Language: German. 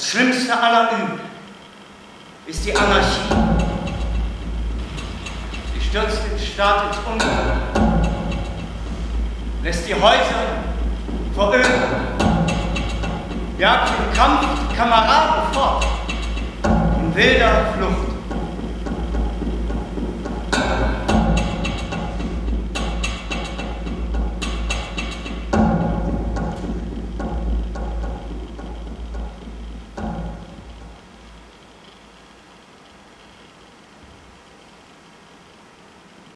schlimmste aller Übel ist die Anarchie. Sie stürzt den Staat ins Unglück, lässt die Häuser veröden, jagt im Kampf die Kameraden fort, in wilder Flucht.